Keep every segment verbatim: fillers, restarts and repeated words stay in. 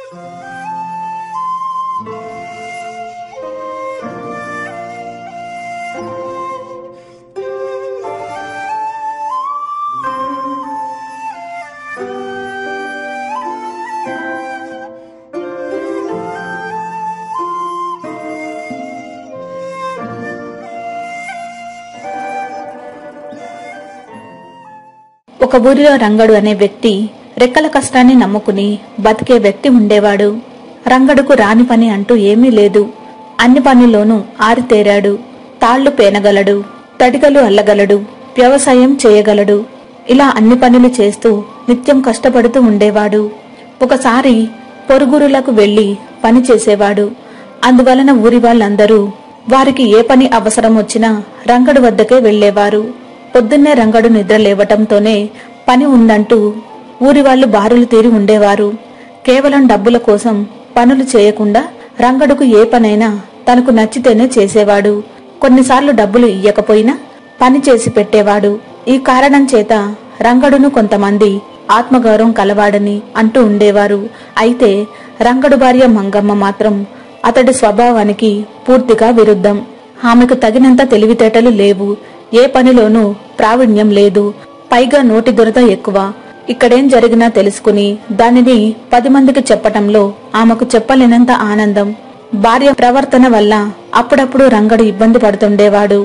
ఒక ఊరిలో రంగడు అనే వ్యక్తి రెక్కల కష్టాన్ని నమ్ముకుని బతికే వ్యక్తి ఉండేవాడు. రంగడుకు రాని పని అంటూ ఏమీ లేదు. అన్ని పనుల్లోనూ ఆరితేరాడు. తాళ్లు పేనగలడు, తడిగలు అల్లగలడు, వ్యవసాయం చేయగలడు. ఇలా అన్ని పనులు చేస్తూ నిత్యం కష్టపడుతూ ఉండేవాడు. ఒకసారి పొరుగురులకు వెళ్లి పని చేసేవాడు. అందువలన ఊరి వాళ్ళందరూ వారికి ఏ పని అవసరం వచ్చినా రంగడు వద్దకే వెళ్లేవారు. పొద్దున్నే రంగడు నిద్ర లేవటంతోనే పని ఉందంటూ ఊరి వాళ్లు బారులు తీరి ఉండేవారు. కేవలం డబ్బుల కోసం పనులు చేయకుండా రంగడుకు ఏ పనైనా తనకు నచ్చితేనే చేసేవాడు. కొన్నిసార్లు డబ్బులు ఇయ్యకపోయినా పని చేసి పెట్టేవాడు. ఈ కారణం చేత రంగడును కొంతమంది ఆత్మగౌరవం కలవాడని అంటూ ఉండేవారు. అయితే రంగడు భార్య మంగమ్మ మాత్రం అతడి స్వభావానికి పూర్తిగా విరుద్ధం. ఆమెకు తగినంత తెలివితేటలు లేవు. ఏ పనిలోనూ ప్రావీణ్యం లేదు. పైగా నోటి దురద ఎక్కువ. ఇక్కడేం జరిగినా తెలుసుకుని దానిని పది మందికి చెప్పటంలో ఆమెకు చెప్పలేనంత ఆనందం. భార్య ప్రవర్తన వల్ల అప్పుడప్పుడు రంగడు ఇబ్బంది పడుతుండేవాడు.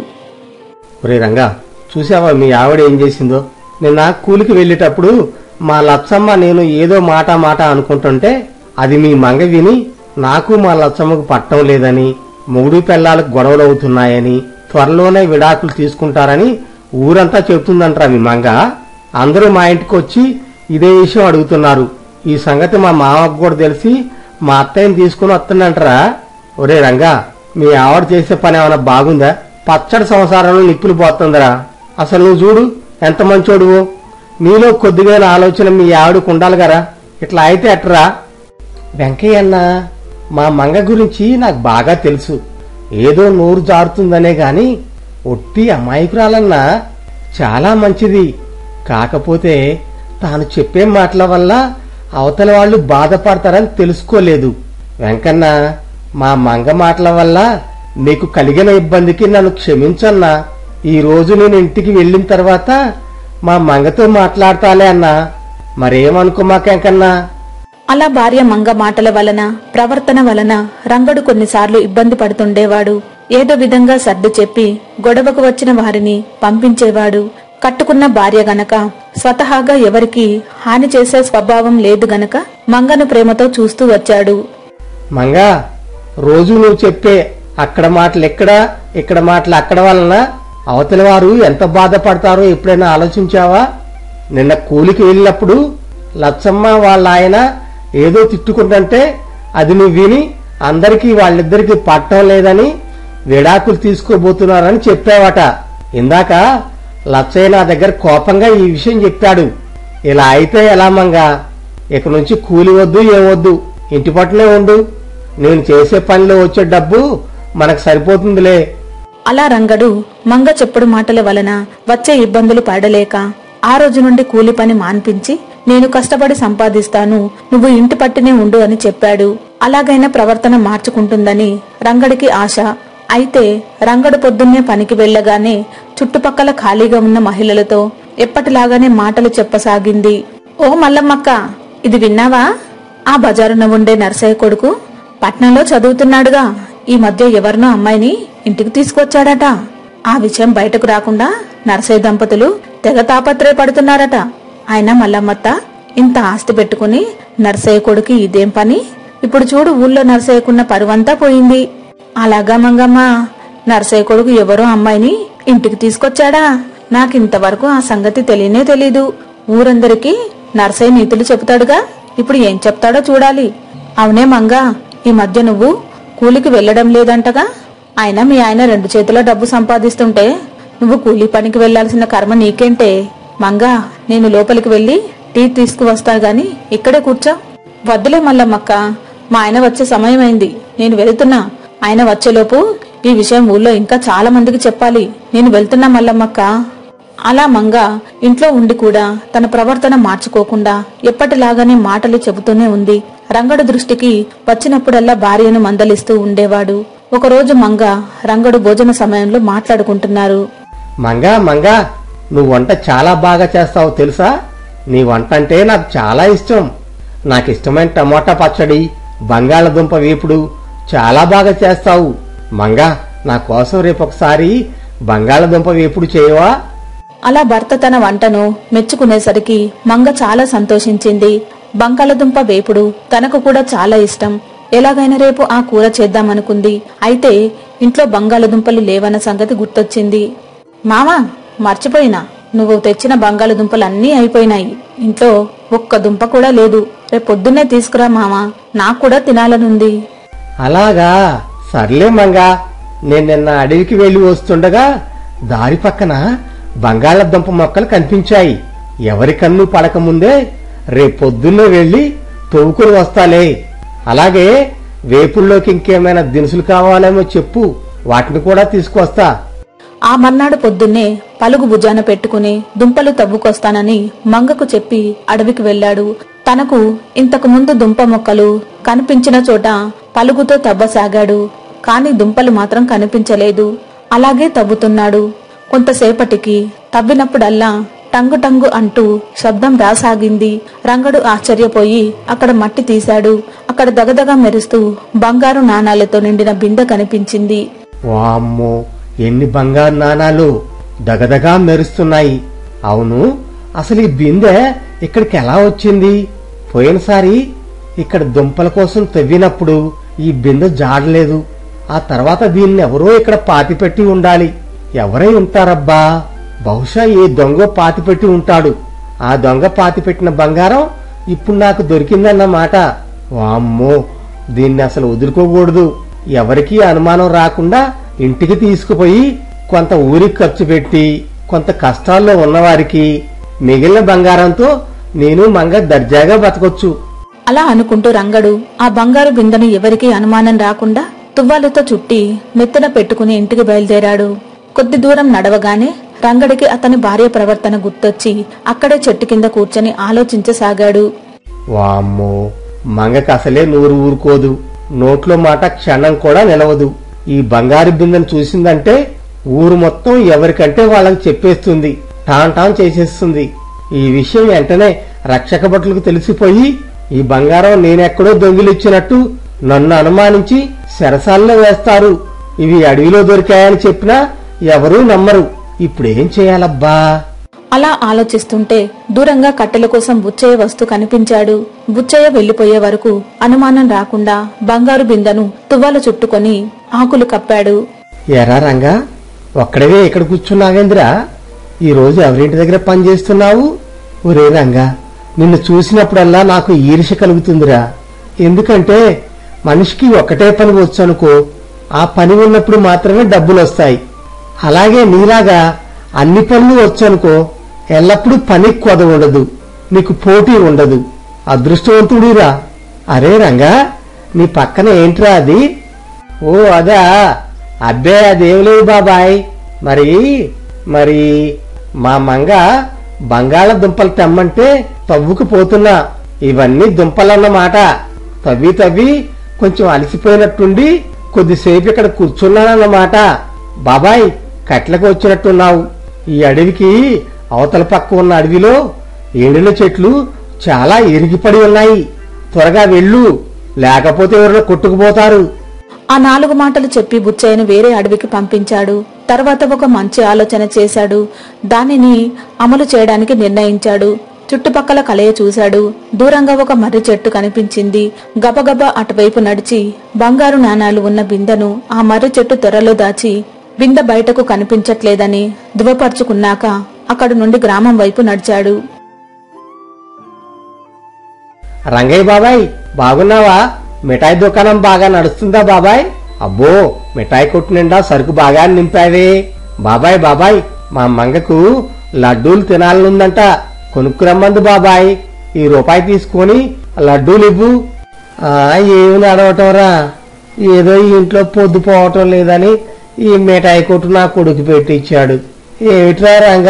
ఒరే రంగా, చూసావా మీ ఆవిడ ఏం చేసిందో? నిన్న కూలికి వెళ్లేటప్పుడు మా లచ్చమ్మ నేను ఏదో మాట మాట అనుకుంటుంటే అది మీ మంగ విని నాకు మా లచ్చమ్మకు పట్టం లేదని, మొగుడు పిల్లలకు గొడవలవుతున్నాయని, త్వరలోనే విడాకులు తీసుకుంటారని ఊరంతా చెబుతుందంటరా మీ మంగ. అందరూ మా ఇంటికి వచ్చి ఇదే విషయం అడుగుతున్నారు. ఈ సంగతి మా మామకు కూడా తెలిసి మా అత్తయ్యని తీసుకుని వస్తుందంటరా. ఒరే రంగా, మీ ఆవిడ చేసే పని ఏమైనా బాగుందా? పచ్చడి సంసారంలో నిప్పులు పోతుందరా. అసలు నువ్వు చూడు ఎంత మంచోడువో. నీలో కొద్దిగా ఆలోచన మీ ఆవిడకు ఉండాలి గరా. ఇట్లా అయితే ఎట్రా? వెంకయ్య అన్న, మా మంగ గురించి నాకు బాగా తెలుసు. ఏదో నోరు జారుతుందనే గాని ఒట్టి అమాయకురాలన్నా చాలా మంచిది. కాకపోతే తాను చెప్పే మాటల వల్ల అవతల వాళ్ళు బాధపడతారని తెలుసుకోలేదు. వెంకన్న, మా మంగ మాటల వల్ల నీకు కలిగిన ఇబ్బందికి నన్ను క్షమించన్నా. ఈ రోజు నేను ఇంటికి వెళ్లిన తర్వాత మా మంగతో మాట్లాడతాలే అన్నా. మరేమనుకోమాకెంకన్నా. అలా భార్య మంగ మాటల వలన ప్రవర్తన వలన రంగడు కొన్నిసార్లు ఇబ్బంది పడుతుండేవాడు. ఏదో విధంగా సర్ది చెప్పి గొడవకు వచ్చిన వారిని పంపించేవాడు. కట్టుకున్న భార్య గనక స్వతహాగా ఎవరికి హాని చేసే స్వభావం లేదు గనక మంగను ప్రేమతో చూస్తూ వచ్చాడు. మంగా, రోజు నువ్వు చెప్పే అక్కడ మాటలు ఎక్కడ, ఇక్కడ మాటలు అక్కడ వలన అవతలి వారు ఎంత బాధపడతారో ఎప్పుడైనా ఆలోచించావా? నిన్న కూలికి వెళ్ళినప్పుడు లచ్చమ్మ వాళ్ళ ఆయన ఏదో తిట్టుకుంటుంటే అది నువ్వు విని అందరికీ వాళ్ళిద్దరికి పట్టం లేదని విడాకులు తీసుకోబోతున్నారని చెప్పావట. ఇందాక లచ్చయ్య నా దగ్గర కోపంగా ఈ విషయం చెప్పాడు. ఇలా అయితే ఎలా మంగా? ఇక నుంచి కూలి వద్దు, ఏమొద్దు, ఇంటి పట్టునే ఉండు. నేను చేసే పనిలో వచ్చే డబ్బు మనకు సరిపోతుందిలే. అలా రంగడు మంగ చెప్పుడు మాటల వలన వచ్చే ఇబ్బందులు పడలేక ఆ రోజు నుండి కూలి పని మాన్పించి నేను కష్టపడి సంపాదిస్తాను, నువ్వు ఇంటి పట్టునే ఉండు అని చెప్పాడు. అలాగైనా ప్రవర్తన మార్చుకుంటుందని రంగడికి ఆశ. అయితే రంగడు పొద్దున్నే పనికి వెళ్లగానే చుట్టుపక్కల ఖాళీగా ఉన్న మహిళలతో ఎప్పటిలాగానే మాటలు చెప్పసాగింది. ఓ మల్లమ్మక్క, ఇది విన్నావా? ఆ బజారున ఉండే నర్సయ్య కొడుకు పట్నంలో చదువుతున్నాడుగా. ఈ మధ్య ఎవరినో అమ్మాయిని ఇంటికి తీసుకొచ్చాడట. ఆ విషయం బయటకు రాకుండా నర్సయ్య దంపతులు తెగ తాపత్రయపడుతున్నారట. అయినా మల్లమ్మత్త ఇంత ఆస్తి పెట్టుకుని నర్సయ్య కొడుకు ఇదేం పని? ఇప్పుడు చూడు, ఊళ్ళో నర్సయ్యకున్న పరువంతా పోయింది. అలాగా మంగమ్మ, నర్సయ్య కొడుకు ఎవరో అమ్మాయిని ఇంటికి తీసుకొచ్చాడా? నాకింతవరకు ఆ సంగతి తెలియనే తెలీదు. ఊరందరికీ నర్సయ్య నీతులు చెబుతాడుగా, ఇప్పుడు ఏం చెప్తాడో చూడాలి. అవునే మంగా, ఈ మధ్య నువ్వు కూలికి వెళ్లడం లేదంటగా? అయినా మీ ఆయన రెండు చేతుల డబ్బు సంపాదిస్తుంటే నువ్వు కూలీ పనికి వెళ్లాల్సిన కర్మ నీకేంటే? మంగా, నేను లోపలికి వెళ్లి టీ తీసుకువస్తా గాని ఇక్కడే కూర్చో. వద్దులే మల్లమ్మక్క, మా ఆయన వచ్చే సమయం అయింది, నేను వెళ్తున్నా. ఆయన వచ్చేలోపు ఈ విషయం ఊళ్ళో ఇంకా చాలా మందికి చెప్పాలి. నేను వెళ్తున్నా మల్లమ్మక్క. అలా మంగ ఇంట్లో ఉండి కూడా తన ప్రవర్తన మార్చుకోకుండా ఎప్పటిలాగానే మాటలు చెబుతూనే ఉంది. రంగడు దృష్టికి వచ్చినప్పుడల్లా భార్యను మందలిస్తూ ఉండేవాడు. ఒకరోజు మంగ రంగడు భోజన సమయంలో మాట్లాడుకుంటున్నారు. మంగా మంగా నువ్వు వంట చాలా బాగా చేస్తావు తెలుసా? నీ వంట అంటే నాకు చాలా ఇష్టం. నాకు ఇష్టమైన టమోటా పచ్చడి, బంగాళదుంప వేపుడు చాలా బాగా చేస్తావు. మంగా నా కోసం రేపు ఒకసారి బంగాళదుంప వేపుడు చేయవా? అలా భర్త తన వంటను మెచ్చుకునేసరికి మంగ చాలా సంతోషించింది. బంగాళదుంప వేపుడు తనకు కూడా చాలా ఇష్టం. ఎలాగైనా రేపు ఆ కూర చేద్దామనుకుంది. అయితే ఇంట్లో బంగాళదుంపలు లేవన్న సంగతి గుర్తొచ్చింది. మామా, మర్చిపోయినా, నువ్వు తెచ్చిన బంగాళదుంపలన్నీ అయిపోయినాయి. ఇంట్లో ఒక్క దుంప కూడా లేదు. రేపు పొద్దున్నే తీసుకురా మామా, నాకు కూడా తినాలనుంది. అలాగా, సర్లే మంగా. నేను నిన్న అడవికి వెళ్లి వస్తుండగా దారి పక్కన బంగాళదుంప మొక్కలు కనిపించాయి. ఎవరి కన్ను పడకముందే రేపొద్దున్నే వెళ్లి తవ్వుకుని వస్తాలే. అలాగే వేపుల్లోకి ఇంకేమైనా దినుసులు కావాలేమో చెప్పు, వాటిని కూడా తీసుకొస్తా. ఆ మర్నాడు పొద్దున్నే పలుగు భుజాన పెట్టుకుని దుంపలు తవ్వుకొస్తానని మంగకు చెప్పి అడవికి వెళ్లాడు. తనకు ఇంతకు ముందు దుంప మొక్కలు కనిపించిన చోట పలుగుతో తవ్వసాగాడు. కాని దుంపలు మాత్రం కనిపించలేదు. అలాగే తవ్వుతున్నాడు. కొంతసేపటికి తవ్వినప్పుడల్లా టంగు టంగు అంటూ శబ్దం రాసాగింది. రంగడు ఆశ్చర్యపోయి అక్కడ మట్టి తీశాడు. అక్కడ దగదగా మెరుస్తూ బంగారు నాణాలతో నిండిన బిందె కనిపించింది. వామ్మో, ఎన్ని బంగారు నాణాలు దగదగా మెరుస్తున్నాయి. అవును, అసలు ఈ బిందె ఇక్కడికి ఎలా వచ్చింది? పోయినసారి ఇక్కడ దుంపల కోసం తవ్వినప్పుడు ఈ బిందె జాడలేదు. ఆ తర్వాత దీన్ని ఎవరో ఇక్కడ పాతిపెట్టి ఉండాలి. ఎవరై ఉంటారబ్బా? బహుశా ఏ దొంగ పాతిపెట్టి ఉంటాడు. ఆ దొంగ పాతిపెట్టిన బంగారం ఇప్పుడు నాకు దొరికిందన్నమాట. వామ్మో, దీన్ని అసలు వదులుకోకూడదు. ఎవరికీ అనుమానం రాకుండా ఇంటికి తీసుకుపోయి కొంత ఊరికి ఖర్చు పెట్టి కొంత కష్టాల్లో ఉన్నవారికి మిగిలిన బంగారంతో నేను మంగ దర్జాగా బతకొచ్చు. అలా అనుకుంటూ రంగడు ఆ బంగారు బిందెను ఎవరికీ అనుమానం రాకుండా తువ్వాలతో చుట్టి నెత్తిన పెట్టుకుని ఇంటికి బయలుదేరాడు. కొద్ది దూరం నడవగానే రంగడికి అతని భార్య ప్రవర్తన గుర్తొచ్చి అక్కడే చెట్టు కింద కూర్చొని ఆలోచించసాగాడు. వామ్మో, మంగకు అసలే నూరు ఊరుకోదు. నోట్లో మాట క్షణం కూడా నిలవదు. ఈ బంగారు బిందెను చూసిందంటే ఊరు మొత్తం ఎవరికంటే వాళ్ళకి చెప్పేస్తుంది, టాన్ టాన్ చేసేస్తుంది. ఈ విషయం వెంటనే రక్షక భటులకు తెలిసిపోయి ఈ బంగారం నేనెక్కడో దొంగిలిచ్చినట్టు నన్ను అనుమానించి సెరసాల్లో వేస్తారు. ఇవి అడవిలో దొరికాయని చెప్పినా ఎవరూ నమ్మరు. ఇప్పుడేం చేయాలబ్బా? అలా ఆలోచిస్తుంటే దూరంగా కట్టెల కోసం బుచ్చయ్య వస్తూ కనిపించాడు. బుచ్చయ్య వెళ్లిపోయే వరకు అనుమానం రాకుండా బంగారు బిందెను తువ్వాల చుట్టుకొని ఆకులు కప్పాడు. ఎరా రంగా, ఒక్కడవే ఇక్కడ కూర్చున్నావేంద్రా? ఈ రోజు ఎవరింటి దగ్గర పనిచేస్తున్నావు? ఒరే రంగా, నిన్ను చూసినప్పుడల్లా నాకు ఈర్ష్య కలుగుతుందిరా. ఎందుకంటే మనిషికి ఒకటే పని వచ్చనుకో, ఆ పని ఉన్నప్పుడు మాత్రమే డబ్బులు వస్తాయి. అలాగే నీలాగా అన్ని పనులు వచ్చనుకో, ఎల్లప్పుడూ పనికి కొద ఉండదు, నీకు పోటీ ఉండదు. అదృష్టవంతుడిరా. అరే రంగా, నీ పక్కన ఏంట్రా అది? ఓ అదా? అబ్బే, అదేం లేదు బాబాయ్. మరి మరి మా మంగ బంగాళదుంపలు తెమ్మంటే తవ్వుకు పోతున్నా. ఇవన్నీ దుంపలన్నమాట. తవ్వి తవ్వి కొంచెం అలసిపోయినట్టుండి కొద్దిసేపు ఇక్కడ కూర్చున్నానన్నమాట. బాబాయ్, కట్లకు వచ్చినట్టున్నావు. ఈ అడవికి అవతల పక్క ఉన్న అడవిలో ఎండిన చెట్లు చాలా ఇరిగిపడి ఉన్నాయి. త్వరగా వెళ్ళు, లేకపోతే ఎవరైనా కొట్టుకుపోతారు. ఆ నాలుగు మాటలు చెప్పి బుచ్చయ్యను వేరే అడవికి పంపించాడు. తర్వాత ఒక మంచి ఆలోచన చేశాడు. దానిని అమలు చేయడానికి నిర్ణయించాడు. చుట్టుపక్కల కలయ చూశాడు. దూరంగా ఒక మర్రి చెట్టు కనిపించింది. గబగబా అటువైపు నడిచి బంగారు నాణాలు ఉన్న బిందెను ఆ మర్రి చెట్టు తెరలో దాచి బిందె బయటకు కనిపించట్లేదని ధృవపరుచుకున్నాక అక్కడి నుండి గ్రామం వైపు నడిచాడు. రంగయ్య బాబాయ్, బాగున్నావా? మిఠాయి దుకాణం బాగా నడుస్తుందా బాబాయ్? అబ్బో, మిఠాయి కొట్టు నిండా సరుకు బాగా నింపావే. బాబాయ్ బాబాయ్, మా మంగకు లడ్డూలు తినాలనుందంట, కొనుక్కురమ్మంది బాబాయ్. ఈ రూపాయి తీసుకొని లడ్డూలు ఇవ్వు. ఆ ఏమి నడవటంరా, ఏదో ఈ ఇంట్లో పొద్దుపోవటం లేదని ఈ మిఠాయి కొట్టు నా కొడుకు పెట్టించాడు. ఏమిట్రా రంగా,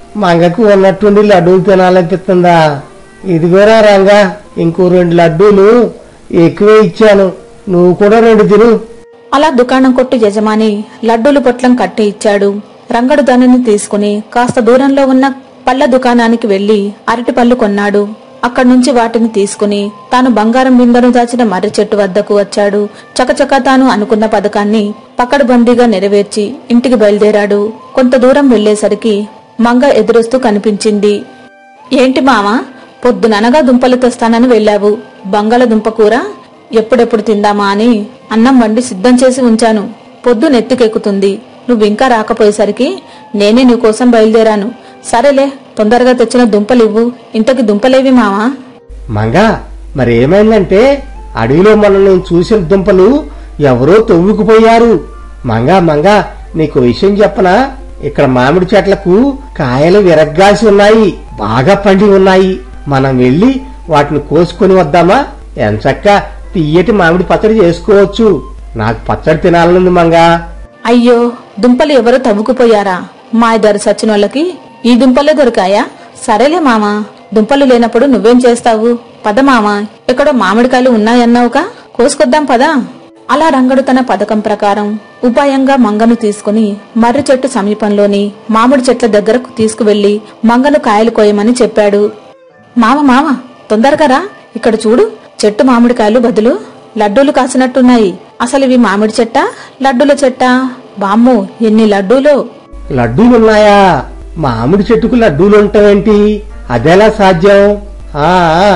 మంగకు ఉన్నట్టుండి లడ్డూలు తినాలనిపిస్తుందా? ఇదిగోరా రంగా, ఇంకో రెండు లడ్డూలు ఎక్కువే ఇచ్చాను, నువ్వు కూడా రెండు తిను. అలా దుకాణం కొట్టు యజమాని లడ్డూలు పొట్లం కట్టి ఇచ్చాడు. రంగడు దానిని తీసుకుని కాస్త దూరంలో ఉన్న పళ్ళ దుకాణానికి వెళ్లి అరటి పళ్ళు కొన్నాడు. అక్కడి నుంచి వాటిని తీసుకుని తాను బంగారం బిందెను దాచిన మర్రి చెట్టు వద్దకు వచ్చాడు. చకచకా తాను అనుకున్న పథకాన్ని పకడ్బందీగా నెరవేర్చి ఇంటికి బయలుదేరాడు. కొంత దూరం వెళ్లేసరికి మంగ ఎదురొస్తూ కనిపించింది. ఏంటి మావా, పొద్దుననగా దుంపలు తెస్తానని వెళ్లావు, బంగాళదుంప కూర ఎప్పుడెప్పుడు తిందామా అని అన్నం వండి సిద్ధం చేసి ఉంచాను. పొద్దు నెత్తికెక్కుతుంది, నువ్వింకా రాకపోయేసరికి నేనే నీకోసం బయలుదేరాను. సరేలే, తొందరగా తెచ్చిన దుంపలివ్వు. ఇంతకి దుంపలేవి మావా? మంగా, మరి ఏమైందంటే అడవిలో మనం నేను చూసిన దుంపలు ఎవరో తవ్వుకుపోయారు. మంగా మంగా నీకు విషయం చెప్పనా? ఇక్కడ మామిడి చెట్లకు కాయలు విరగ్గాసి ఉన్నాయి, బాగా పండి ఉన్నాయి. మనం వెళ్లి వాటిని కోసుకుని వద్దామా? ఎంచక్కా తియ్యటి మామిడి పచ్చడి చేసుకోవచ్చు. నాకు పచ్చడి తినాలనుంది మంగా. అయ్యో, దుంపలు ఎవరో తవ్వుకుపోయారా? మాయదారు సచ్చినోళ్ళకి ఈ దుంపలే దొరికాయా? సరేలే మామా, దుంపలు లేనప్పుడు నువ్వేం చేస్తావు? పద మామా, ఎక్కడో మామిడికాయలు ఉన్నాయన్నావుగా, కోసుకొద్దాం పదా. అలా రంగడు తన పథకం ప్రకారం ఉపాయంగా మంగను తీసుకుని మర్రి చెట్టు సమీపంలోని మామిడి చెట్ల దగ్గరకు తీసుకువెళ్లి మంగను కాయలు కోయమని చెప్పాడు. మామ మామ తొందరగా రా, ఇక్కడ చూడు, చెట్టు మామిడికాయలు బదులు లడ్డూలు కాసినట్టున్నాయి. అసలు ఇవి మామిడి చెట్టా లడ్డూల చెట్టా? బామ్మో, ఎన్ని లడ్డూలు! లడ్డూలున్నాయా? మామిడి చెట్టుకు లడ్డూలుంటావేంటి? అదెలా సాధ్యం? ఆ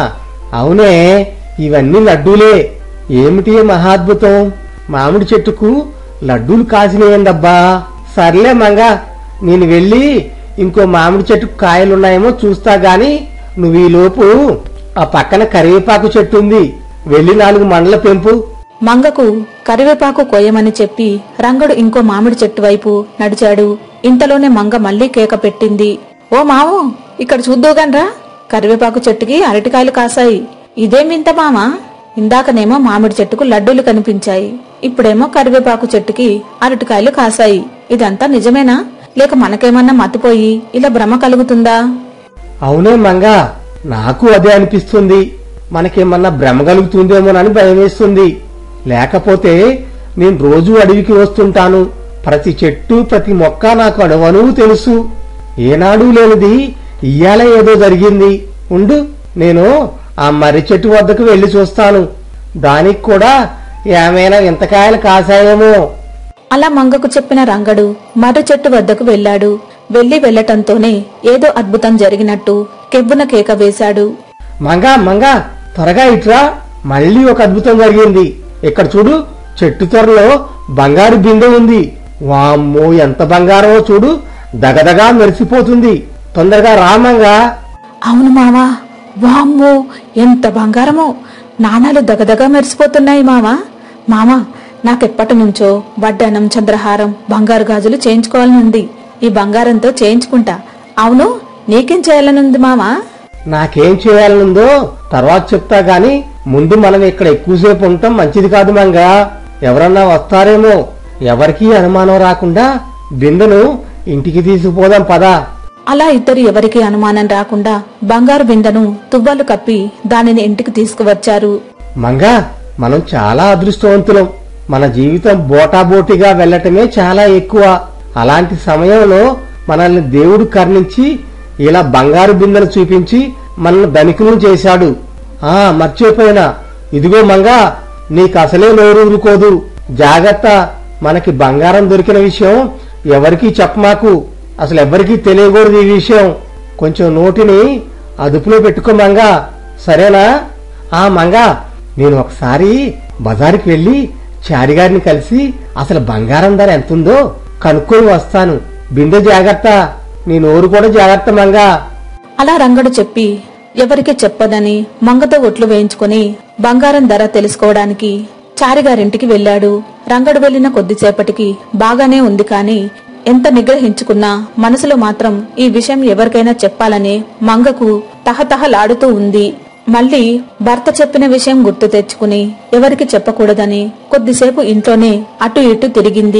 అవునే, ఇవన్నీ లడ్డూలే. ఏమిటి మహాద్భుతం! మామిడి చెట్టుకు లడ్డూలు కాసినాయండబ్బా. సర్లే మంగా, నేను వెళ్లి ఇంకో మామిడి చెట్టుకు కాయలున్నాయేమో చూస్తా గాని నువ్వు ఈ లోపు ఆ పక్కన కరివేపాకు చెట్టు ఉంది, వెళ్లి నాలుగు మండల పెంపు. మంగకు కరివేపాకు కోయమని చెప్పి రంగడు ఇంకో మామిడి చెట్టు వైపు నడిచాడు. ఇంతలోనే మంగ మళ్లీ కేక పెట్టింది. ఓ మావో, ఇక్కడ చూద్దూగన్రా, కరివేపాకు చెట్టుకి అరటికాయలు కాసాయి. ఇదేమింత మామా? ఇందాకనేమో మామిడి చెట్టుకు లడ్డూలు కనిపించాయి, ఇప్పుడేమో కరివేపాకు చెట్టుకి అరటికాయలు కాసాయి. ఇదంతా నిజమేనా, లేక మనకేమన్నా మతిపోయి ఇలా భ్రమ కలుగుతుందా? అవునే మంగా, నాకు అదే అనిపిస్తుంది. మనకేమన్నా భ్రమ కలుగుతుందేమోనని భయమేస్తుంది. లేకపోతే నేను రోజూ అడవికి వస్తుంటాను. ప్రతి చెట్టు ప్రతి మొక్క నాకు అడవను తెలుసు. ఏనాడు లేనిది ఇయ్యాల ఏదో జరిగింది. ఉండు, నేను ఆ మర్రి చెట్టు వద్దకు వెళ్లి చూస్తాను. దానికి కూడా ఏమైనా వింతకాయలు కాసాయేమో. అలా మంగకు చెప్పిన రంగడు మర్రి చెట్టు వద్దకు వెళ్లాడు. వెళ్లి వెళ్లటంతోనే ఏదో అద్భుతం జరిగినట్టు కెవ్వున కేక వేశాడు. మంగా మంగా త్వరగా ఇట్రా, మళ్లీ ఒక అద్భుతం జరిగింది. ఇక్కడ చూడు, చెట్టు త్వరలో బంగారు బిందె ఉంది. వామ్మో, ఎంత బంగారమో చూడు, దగదగా మెరిసిపోతుంది. తొందరగా రామంగా. అవును మావా, వామ్మో ఎంత బంగారమో, నాణాలు దగదగా మెరిసిపోతున్నాయి మావా. మామా, నాకెప్పటి నుంచో వడ్డానం, చంద్రహారం, బంగారు గాజులు చేయించుకోవాలనుంది. ఈ బంగారంతో చేయించుకుంటా. అవును, నీకేం చేయాలనుంది మామా? నాకేం చేయాలనుందో తర్వాత చెప్తా గాని ముందు మనం ఇక్కడ ఎక్కువసేపు ఉండటం మంచిది కాదు మంగా. ఎవరన్నా వస్తారేమో. ఎవరికీ అనుమానం రాకుండా బిందెను ఇంటికి తీసుకుపోదాం పదా. అలా ఇద్దరు ఎవరికి అనుమానం రాకుండా బంగారు బిందెను తువ్వాలు కప్పి దానిని ఇంటికి తీసుకువచ్చారు. మంగా, మనం చాలా అదృష్టవంతులం. మన జీవితం బోటాబోటిగా వెళ్లటమే చాలా ఎక్కువ. అలాంటి సమయంలో మనల్ని దేవుడు కరుణించి ఇలా బంగారు బిందెను చూపించి మనల్ని ధనికులను చేశాడు. ఆ మర్చిపోయినా, ఇదిగో మంగా, నీకు అసలే నోరూరుకోదు. జాగ్రత్త, మనకి బంగారం దొరికిన విషయం ఎవరికీ చెప్పమాకు. అసలు ఎవరికీ తెలియకూడదు ఈ విషయం. కొంచెం నోటిని అదుపులో పెట్టుకో మంగా, సరేనా? ఆ మంగా, నేను ఒకసారి బజారుకి వెళ్లి చారిగారిని కలిసి అసలు బంగారం ధర ఎంతుందో కనుక్కొని వస్తాను. బిందె జాగ్రత్త, నీ నోరు కూడా జాగ్రత్త మంగా. అలా రంగడు చెప్పి ఎవరికి చెప్పదని మంగతో ఒట్లు వేయించుకుని బంగారం ధర తెలుసుకోవడానికి చారిగారింటికి వెళ్లాడు. రంగడు వెళ్లిన కొద్దిసేపటికి బాగానే ఉంది కాని ఎంత నిగ్రహించుకున్నా మనసులో మాత్రం ఈ విషయం ఎవరికైనా చెప్పాలని మంగకు తహతహలాడుతూ ఉంది. మళ్లీ భర్త చెప్పిన విషయం గుర్తు తెచ్చుకుని ఎవరికి చెప్పకూడదని కొద్దిసేపు ఇంట్లోనే అటు ఇటు తిరిగింది.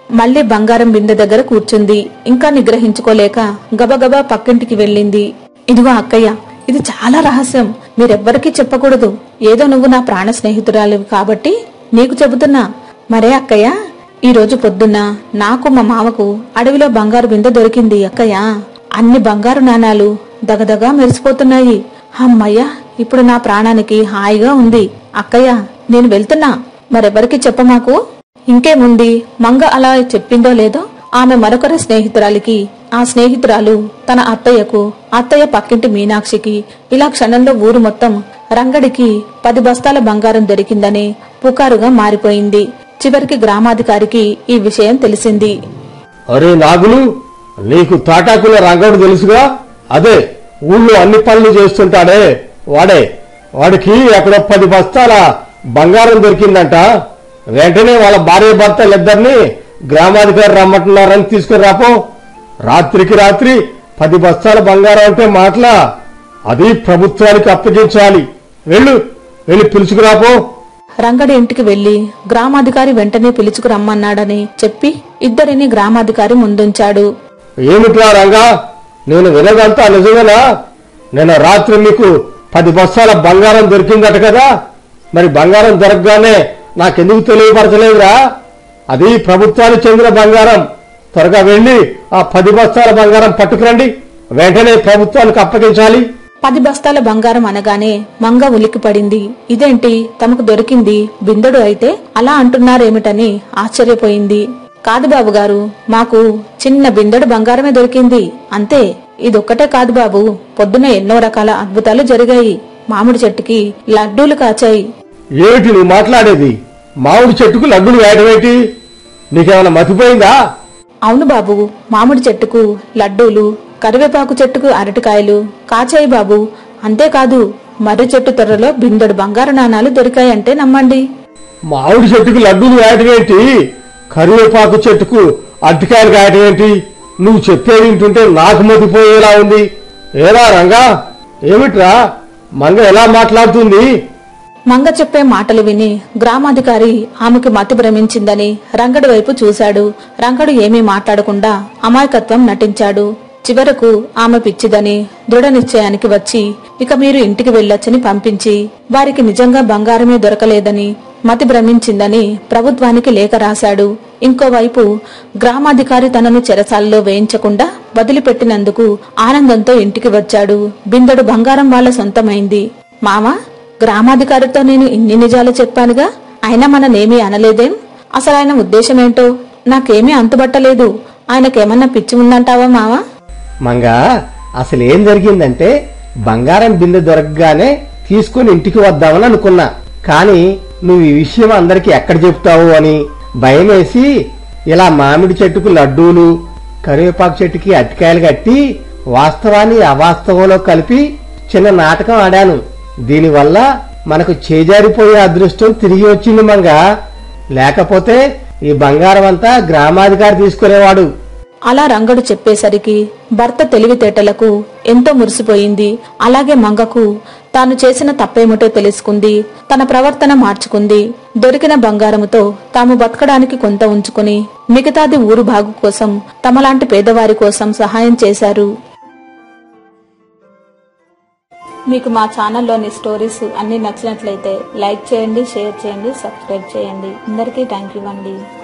మళ్లీ బంగారం బిందె దగ్గర కూర్చుంది. ఇంకా నిగ్రహించుకోలేక గబగబా పక్కింటికి వెళ్ళింది. ఇదిగో అక్కయ్య, ఇది చాలా రహస్యం, మీరెవ్వరికీ చెప్పకూడదు. ఏదో నువ్వు నా ప్రాణ స్నేహితురాలివి కాబట్టి నీకు చెబుతున్నా. మరే అక్కయ్య, ఈ రోజు పొద్దున్న నాకు మా మామకు అడవిలో బంగారు బిందె దొరికింది అక్కయ్య. అన్ని బంగారు నాణాలు దగదగా మెరిసిపోతున్నాయి. అమ్మయ్య, ఇప్పుడు నా ప్రాణానికి హాయిగా ఉంది. అక్కయ్య, నేను వెళ్తున్నా, మరెవరికి చెప్పమాకు. ఇంకేముంది, మంగ అలా చెప్పిందో లేదో ఆమె మరొకరి స్నేహితురాలికి, ఆ స్నేహితురాలు తన అత్తయ్యకు, అత్తయ్య పక్కింటి మీనాక్షికి, ఇలా క్షణంలో ఊరు మొత్తం రంగడికి పది బస్తాల బంగారం దొరికిందని పుకారుగా మారిపోయింది. చివరికి గ్రామాధికారికి ఈ విషయం తెలిసింది. అరే నాగులు, నీకు తాటాకుల రంగడు తెలుసుగా? అదే ఊళ్ళో అన్ని పనులు చేస్తుంటాడే వాడే. వాడికి అక్కడ పది బస్తాల బంగారం దొరికిందంట. వెంటనే వాళ్ళ భార్య భర్తలిద్దరినీ గ్రామాధికారి రమ్మంటున్నారని తీసుకుని రాపో. రాత్రికి రాత్రి పది బస్తాల బంగారం అంటే మాటలా? అది ప్రభుత్వానికి అప్పగించాలి. వెళ్ళు, వెళ్ళి పిలుచుకురాపో. రంగడి ఇంటికి వెళ్లి గ్రామాధికారి వెంటనే పిలుచుకురమ్మన్నాడని చెప్పి ఇద్దరిని గ్రామాధికారి ముందుంచాడు. ఏమిట్రా రంగా, నేను వినదంతా నిజమేనా? నేను రాత్రి మీకు పది బస్తాల బంగారం దొరికిందట కదా, మరి బంగారం దొరకగానే నాకెందుకు తెలియపరచలేదురా? అది ప్రభుత్వానికి చెందిన బంగారం. త్వరగా వెళ్లి ఆ పది బస్తాల బంగారం పట్టుకురండి, వెంటనే ప్రభుత్వానికి అప్పగించాలి. పది బస్తాల బంగారం అనగానే మంగ ఉలిక్కి పడింది. ఇదేంటి, తమకు దొరికింది బిందెడు అయితే అలా అంటున్నారేమిటని ఆశ్చర్యపోయింది. కాదు బాబు గారు, మాకు చిన్న బిందెడు బంగారమే దొరికింది అంతే. ఇదొక్కటే కాదు బాబు, పొద్దున ఎన్నో రకాల అద్భుతాలు జరిగాయి. మామిడి చెట్టుకి లడ్డూలు కాచాయి. ఏమిటి నువ్వు మాట్లాడేది? మామిడి చెట్టుకు లడ్డూలు వేయడమేంటి? నీకేమైనా మతిపోయిందా? అవును బాబు, మామిడి చెట్టుకు లడ్డూలు, కరివేపాకు చెట్టుకు అరటికాయలు కాచాయి బాబు. అంతేకాదు, మర్రి చెట్టు తొర్రలో బిందెడు బంగారు నాణాలు దొరికాయంటే నమ్మండి. మామిడి చెట్టుకు లడ్డూలు వేయడమేంటి? కరివేపాకు చెట్టుకు అరటికాయలు కాయటమేంటి? నువ్వు చెప్పేది వింటుంటే నాకు మతిపోయేలా ఉంది. ఏరా రంగా, ఏమిట్రా మంగ ఎలా మాట్లాడుతుంది? మంగ చెప్పే మాటలు విని గ్రామాధికారి ఆమెకు మతి భ్రమించిందని రంగడి వైపు చూశాడు. రంగడు ఏమీ మాట్లాడకుండా అమాయకత్వం నటించాడు. చివరకు ఆమె పిచ్చిదని దృఢ నిశ్చయానికి వచ్చి ఇక మీరు ఇంటికి వెళ్లొచ్చని పంపించి వారికి నిజంగా బంగారమే దొరకలేదని, మతి భ్రమించిందని ప్రభుత్వానికి లేఖ రాశాడు. ఇంకోవైపు గ్రామాధికారి తనను చెరసాలలో వేయించకుండా వదిలిపెట్టినందుకు ఆనందంతో ఇంటికి వచ్చాడు. బిందెడు బంగారం వాళ్ల సొంతమైంది. మామ, గ్రామాధికారితో నేను ఇన్ని నిజాలు చెప్పానుగా, అయినా మననేమీ అనలేదేం? అసలు ఆయన ఉద్దేశమేంటో నాకేమీ అంతుబట్టలేదు. ఆయనకేమన్నా పిచ్చి ఉందంటావా మావా? మంగా, అసలేం జరిగిందంటే బంగారం బిందె దొరకగానే తీసుకుని ఇంటికి వద్దామని అనుకున్నా. కాని నువ్వు ఈ విషయం అందరికి ఎక్కడ చెప్తావు అని భయమేసి ఇలా మామిడి చెట్టుకు లడ్డూలు, కరివేపాకు చెట్టుకి అరటికాయలు కట్టి వాస్తవాన్ని అవాస్తవంలో కలిపి చిన్న నాటకం ఆడాను. దీనివల్ల మనకు చేజారిపోయే అదృష్టం తిరిగి వచ్చింది మంగా. లేకపోతే ఈ బంగారం అంతా గ్రామాధికారి తీసుకునేవాడు. అలా రంగడు చెప్పేసరికి భర్త తెలివితేటలకు ఎంతో మురిసిపోయింది. అలాగే మంగకు తాను చేసిన తప్పేమిటో తెలుసుకుంది. తన ప్రవర్తన మార్చుకుంది. దొరికిన బంగారముతో తాము బతకడానికి కొంత ఉంచుకుని మిగతాది ఊరు బాగు కోసం, తమలాంటి పేదవారి కోసం సహాయం చేశారు. మీకు మా ఛానల్లోని స్టోరీస్ అన్ని నచ్చినట్లయితే లైక్ చేయండి, షేర్ చేయండి, సబ్స్క్రైబ్ చేయండి. అందరికీ థ్యాంక్ యూ అండి.